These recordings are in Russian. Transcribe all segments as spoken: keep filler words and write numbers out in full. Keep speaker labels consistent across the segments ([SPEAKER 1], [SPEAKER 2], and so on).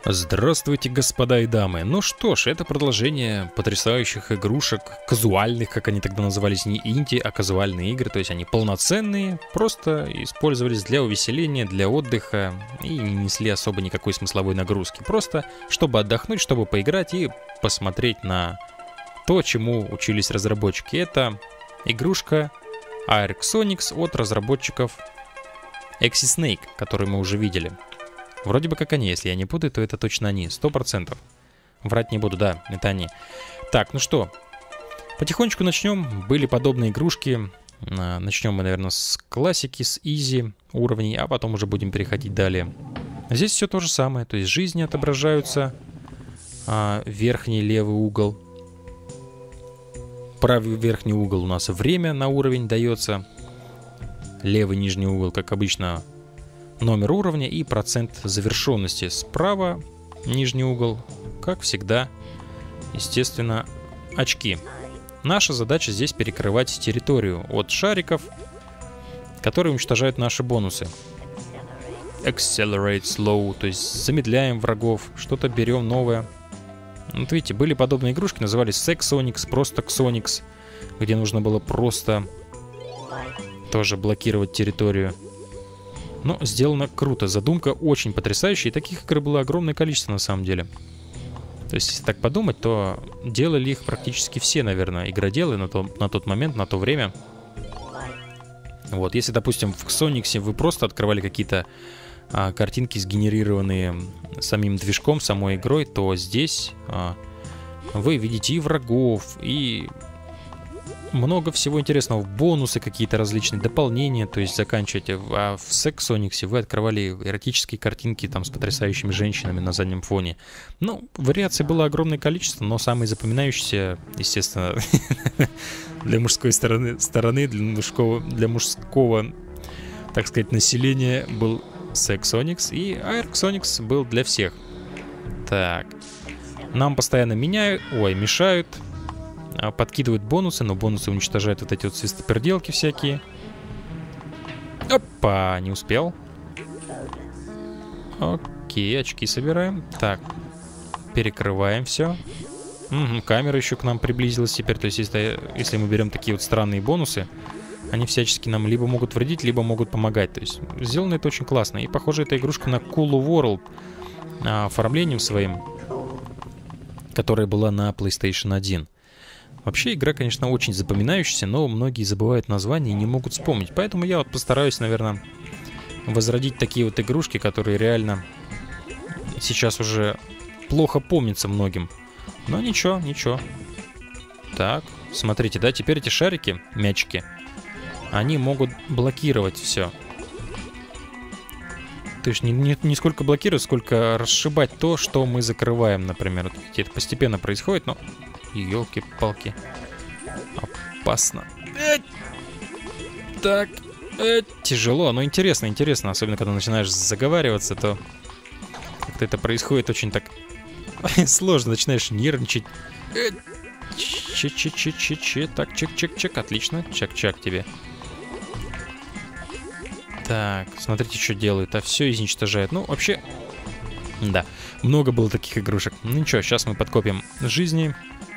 [SPEAKER 1] Здравствуйте, господа и дамы. Ну что ж, это продолжение потрясающих игрушек, казуальных, как они тогда назывались, не инди, а казуальные игры. То есть они полноценные, просто использовались для увеселения, для отдыха и не несли особо никакой смысловой нагрузки. Просто чтобы отдохнуть, чтобы поиграть и посмотреть на то, чему учились разработчики. Это игрушка Arc Sonix от разработчиков Axisnake, которую мы уже видели. Вроде бы как они, если я не путаю, то это точно они, сто процентов. Врать не буду, да, это они. Так, ну что, потихонечку начнем. Были подобные игрушки. Начнем мы, наверное, с классики, с изи уровней, а потом уже будем переходить далее. Здесь все то же самое, то есть жизни отображаются. А, верхний левый угол. Правый верхний угол у нас время на уровень дается. Левый нижний угол, как обычно, номер уровня и процент завершенности. Справа нижний угол, как всегда, естественно, очки. Наша задача здесь перекрывать территорию от шариков, которые уничтожают наши бонусы. Accelerate slow, то есть замедляем врагов, что-то берем новое. Вот видите, были подобные игрушки, назывались Sex Sonix, просто Xonix, где нужно было просто тоже блокировать территорию. Но сделано круто, задумка очень потрясающая, и таких игр было огромное количество на самом деле. То есть, если так подумать, то делали их практически все, наверное, игроделы на, то, на тот момент, на то время. Вот, если, допустим, в Xonix вы просто открывали какие-то а, картинки, сгенерированные самим движком, самой игрой, то здесь а, вы видите и врагов, и много всего интересного, бонусы какие-то различные, дополнения, то есть заканчиваете. А в Sex Sonix вы открывали эротические картинки там с потрясающими женщинами на заднем фоне. Ну, вариаций было огромное количество, но самые запоминающиеся, естественно, для мужской стороны, стороны для мужского, для мужского, так сказать, населения был Sex Sonix, и Arc Sonix был для всех. Так, нам постоянно меняют, ой, мешают. Подкидывают бонусы, но бонусы уничтожают вот эти вот свистоперделки всякие. Опа, не успел. Окей, очки собираем. Так, перекрываем все. Угу, камера еще к нам приблизилась теперь. То есть, если, если мы берем такие вот странные бонусы, они всячески нам либо могут вредить, либо могут помогать. То есть, сделано это очень классно. И, похоже, эта игрушка на Culu World а, оформлением своим, которая была на PlayStation один. Вообще игра, конечно, очень запоминающаяся, но многие забывают название и не могут вспомнить. Поэтому я вот постараюсь, наверное, возродить такие вот игрушки, которые реально сейчас уже плохо помнятся многим. Но ничего, ничего. Так, смотрите, да, теперь эти шарики, мячики, они могут блокировать все. То есть не, не, не сколько блокировать, сколько расшибать то, что мы закрываем, например. Вот, видите, это постепенно происходит, но... Ёлки-палки. Опасно. Эть! Так. Эть! Тяжело, но интересно, интересно. Особенно, когда начинаешь заговариваться, то как-то это происходит очень так сложно. Начинаешь нервничать. Че-че-че-че-че. Так, чек-чек-чек. Отлично. Чак-чак тебе. Так, смотрите, что делают. А все изничтожает. Ну, вообще... Да, много было таких игрушек. Ну ничего, сейчас мы подкопим жизни.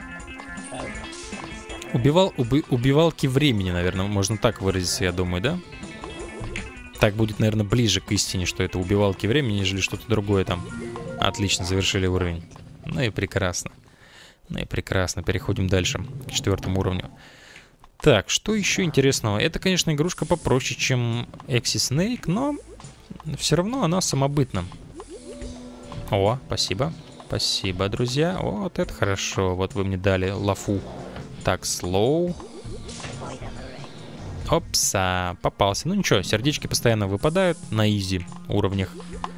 [SPEAKER 1] Убивал, уби, убивалки времени, наверное, можно так выразиться, я думаю, да? Так будет, наверное, ближе к истине, что это убивалки времени, нежели что-то другое там. Отлично, завершили уровень. Ну и прекрасно. Ну и прекрасно, переходим дальше, к четвертому уровню. Так, что еще интересного? Это, конечно, игрушка попроще, чем Axisnake, но все равно она самобытна. О, спасибо. Спасибо, друзья. Вот это хорошо. Вот вы мне дали лафу. Так, слоу. Опса, попался. Ну ничего, сердечки постоянно выпадают на изи уровнях.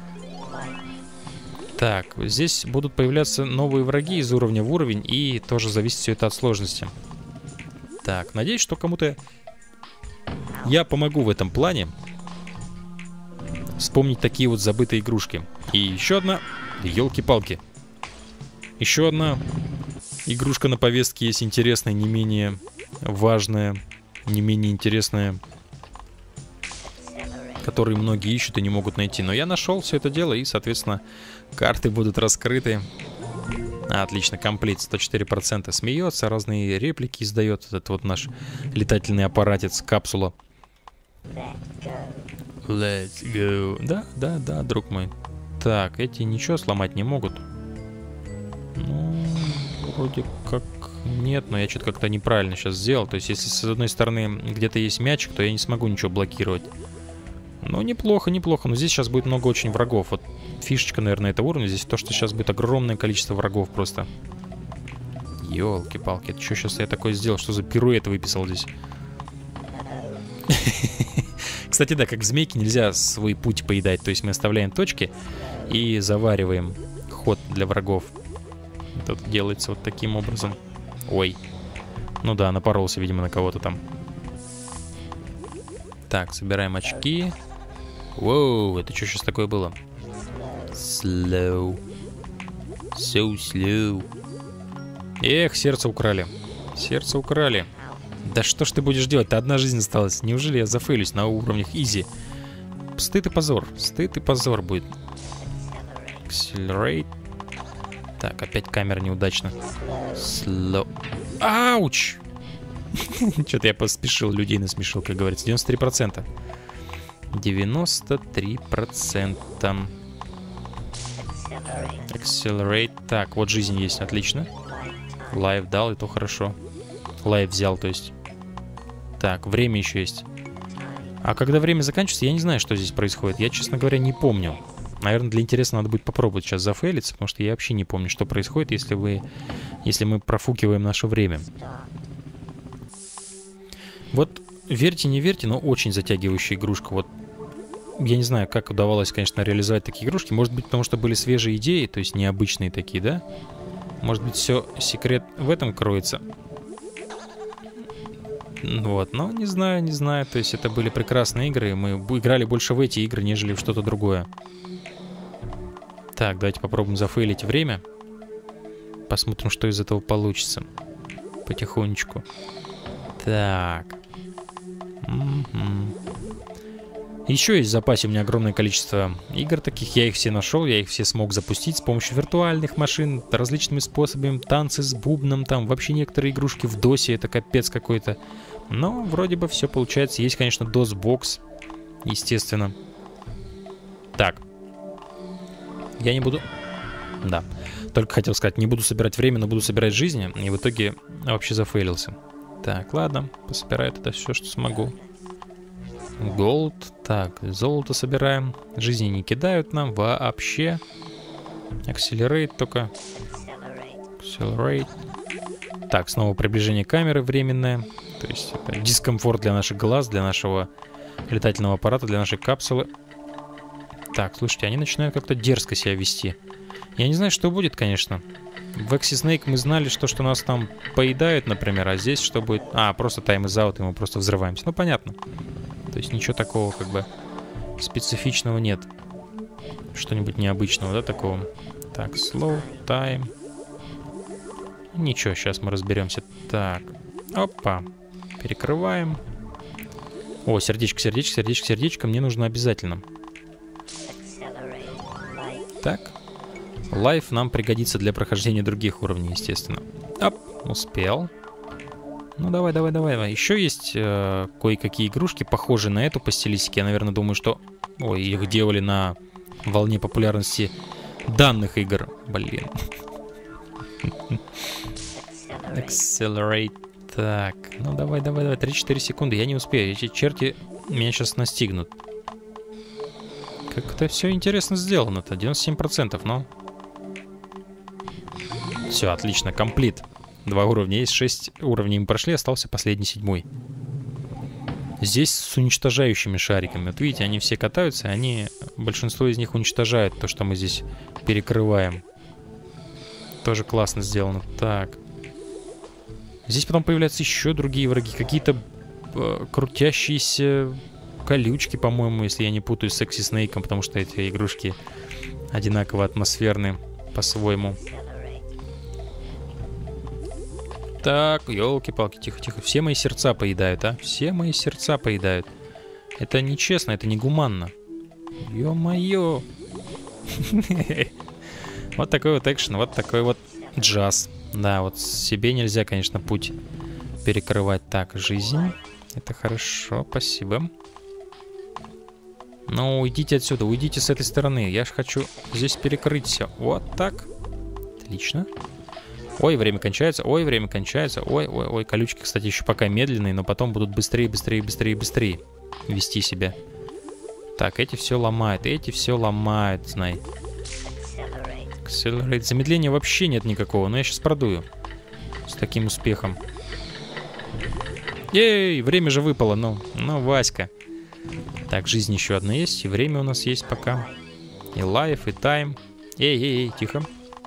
[SPEAKER 1] Так, здесь будут появляться новые враги из уровня в уровень, и тоже зависит все это от сложности. Так, надеюсь, что кому-то я помогу в этом плане вспомнить такие вот забытые игрушки. И еще одна... Ёлки-палки. Еще одна игрушка на повестке есть интересная, не менее важная, не менее интересная. которые многие ищут и не могут найти. Но я нашел все это дело, и, соответственно, карты будут раскрыты. А, отлично, комплит, сто четыре процента. Смеется, разные реплики издает этот вот наш летательный аппаратец, капсула. Let's go. Да, да, да, друг мой. Так, эти ничего сломать не могут. Ну, вроде как нет, но я что-то как-то неправильно сейчас сделал. То есть, если с одной стороны где-то есть мячик, то я не смогу ничего блокировать. Ну, неплохо, неплохо. Но здесь сейчас будет много очень врагов. Вот фишечка, наверное, этого уровня. Здесь то, что сейчас будет огромное количество врагов просто. Ёлки-палки, это что сейчас я такое сделал? Что за пируэт выписал здесь? Кстати, да, как змейки нельзя свой путь поедать. То есть мы оставляем точки и завариваем ход для врагов. Это делается вот таким образом. Ой. Ну да, напоролся, видимо, на кого-то там. Так, собираем очки. Воу, это что сейчас такое было? Slow. So slow. Эх, сердце украли. Сердце украли. Да что ж ты будешь делать-то? Одна жизнь осталась. Неужели я зафейлюсь на уровнях изи? Стыд и позор. Стыд и позор будет. Accelerate. Так, опять камера неудачно. Slow. Ауч! Что-то я поспешил, людей насмешил, как говорится. девяносто три процента. девяносто три процента. Accelerate. Так, вот жизнь есть, отлично. Лайв дал, и то хорошо. Лайв взял, то есть. Так, время еще есть. А когда время заканчивается, я не знаю, что здесь происходит. Я, честно говоря, не помню. Наверное, для интереса надо будет попробовать сейчас зафейлиться, потому что я вообще не помню, что происходит, если вы, если мы профукиваем наше время. Вот, верьте, не верьте, но очень затягивающая игрушка. Вот, я не знаю, как удавалось, конечно, реализовать такие игрушки. Может быть, потому что были свежие идеи, то есть необычные такие, да? Может быть, все, секрет в этом кроется. Вот, но не знаю, не знаю. То есть это были прекрасные игры, и мы играли больше в эти игры, нежели в что-то другое. Так, давайте попробуем зафейлить время. Посмотрим, что из этого получится. Потихонечку. Так. М-м-м. Еще есть в запасе у меня огромное количество игр таких. Я их все нашел, я их все смог запустить с помощью виртуальных машин, различными способами. Танцы с бубном, там вообще некоторые игрушки в досе, это капец какой-то. Но вроде бы все получается. Есть, конечно, дос-бокс, естественно. Так. Я не буду... Да. Только хотел сказать, не буду собирать время, но буду собирать жизни. И в итоге вообще зафейлился. Так, ладно. Пособираю тогда все, что смогу. Голд. Так, золото собираем. Жизни не кидают нам вообще. Accelerate только. Accelerate. Так, снова приближение камеры временное. То есть это дискомфорт для наших глаз, для нашего летательного аппарата, для нашей капсулы. Так, слушайте, они начинают как-то дерзко себя вести. Я не знаю, что будет, конечно. В Экси-Снейк мы знали, что, что нас там поедают, например, а здесь что будет? А, просто time is out, и мы просто взрываемся. Ну, понятно. То есть ничего такого, как бы, специфичного нет. Что-нибудь необычного, да, такого? Так, slow time. Ничего, сейчас мы разберемся. Так, опа. Перекрываем. О, сердечко, сердечко, сердечко, сердечко. Мне нужно обязательно. Так. Лайф нам пригодится для прохождения других уровней, естественно. Оп, успел. Ну, давай, давай, давай, давай. Еще есть э, кое-какие игрушки, похожие на эту по стилистике. Я, наверное, думаю, что... Ой, их делали на волне популярности данных игр. Блин. Accelerate. Так, ну давай, давай, давай. три-четыре секунды. Я не успею. Эти черти меня сейчас настигнут. Как это все интересно сделано-то. девяносто семь процентов, но... Все, отлично, комплит. Два уровня есть, шесть уровней мы прошли, остался последний, седьмой. Здесь с уничтожающими шариками. Вот видите, они все катаются, они... Большинство из них уничтожают то, что мы здесь перекрываем. Тоже классно сделано. Так. Здесь потом появляются еще другие враги. Какие-то э, крутящиеся колючки, по-моему, если я не путаю с Экси-Снейком, потому что эти игрушки одинаково атмосферны по-своему. Так, елки-палки, тихо-тихо. Все мои сердца поедают, а? Все мои сердца поедают. Это нечестно, это негуманно. Ё-моё. Вот такой вот экшен, вот такой вот джаз. Да, вот себе нельзя, конечно, путь перекрывать. Так, жизнь. Это хорошо, спасибо. Ну, уйдите отсюда, уйдите с этой стороны. Я же хочу здесь перекрыть все. Вот так. Отлично. Ой, время кончается, ой, время кончается. Ой, ой, ой, колючки, кстати, еще пока медленные, но потом будут быстрее, быстрее, быстрее, быстрее вести себя. Так, эти все ломают, эти все ломают, знай. Accelerate. Замедления вообще нет никакого, но я сейчас продую. С таким успехом. Ей, время же выпало, ну, ну, Васька. Так, жизнь еще одна есть, и время у нас есть пока. И лайф, и тайм. Эй, эй, эй, тихо.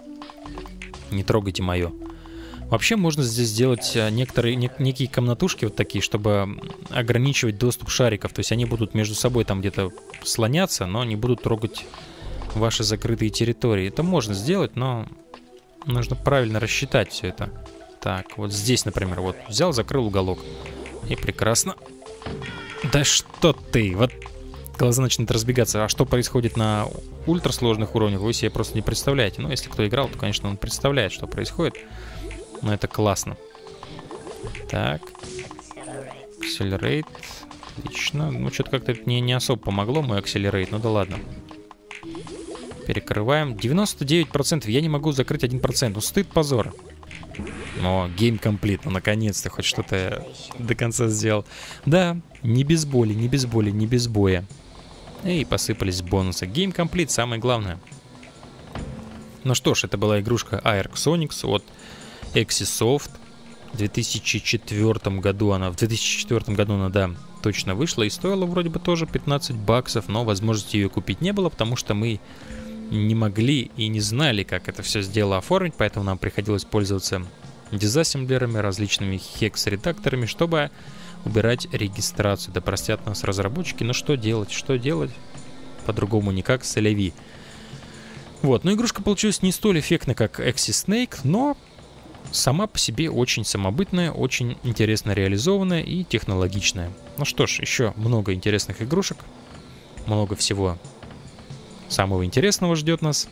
[SPEAKER 1] Не трогайте мое. Вообще можно здесь сделать некоторые, нек некие комнатушки вот такие, чтобы ограничивать доступ шариков. То есть они будут между собой там где-то слоняться, но не будут трогать ваши закрытые территории. Это можно сделать, но нужно правильно рассчитать все это. Так, вот здесь, например, вот взял, закрыл уголок. И прекрасно. Да что ты, вот глаза начнут разбегаться. А что происходит на ультрасложных уровнях, вы себе просто не представляете. Ну, если кто играл, то, конечно, он представляет, что происходит. Но это классно. Так. Accelerate. Отлично. Ну, что-то как-то не, не особо помогло, мой Accelerate. Ну да ладно. Перекрываем. девяносто девять процентов. Я не могу закрыть один процент. Ну, стыд, позор. Но Game Complete. Ну, наконец-то хоть что-то до конца сделал. Да, не без боли, не без боли, не без боя. И посыпались бонусы. Game Complete, самое главное. Ну что ж, это была игрушка Arc Sonics от Exysoft. В две тысячи четвёртом году она, в две тысячи четвёртом году она, да, точно вышла. И стоила вроде бы тоже пятнадцать баксов. Но возможности ее купить не было, потому что мы не могли и не знали, как это все сделало оформить. Поэтому нам приходилось пользоваться дизассемблерами, различными хекс-редакторами, чтобы убирать регистрацию. Да простят нас разработчики, но что делать, что делать? По-другому никак, соляви. Вот, но игрушка получилась не столь эффектна, как Axie Snake, но сама по себе очень самобытная, очень интересно реализованная и технологичная. Ну что ж, еще много интересных игрушек, много всего самого интересного ждет нас.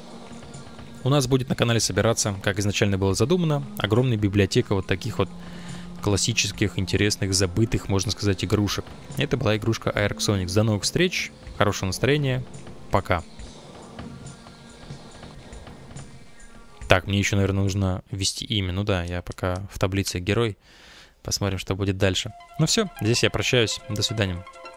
[SPEAKER 1] У нас будет на канале собираться, как изначально было задумано, огромная библиотека вот таких вот классических, интересных, забытых, можно сказать, игрушек. Это была игрушка Arc Sonics. До новых встреч, хорошего настроения, пока. Так, мне еще, наверное, нужно ввести имя. Ну да, я пока в таблице герой. Посмотрим, что будет дальше. Ну все, здесь я прощаюсь. До свидания.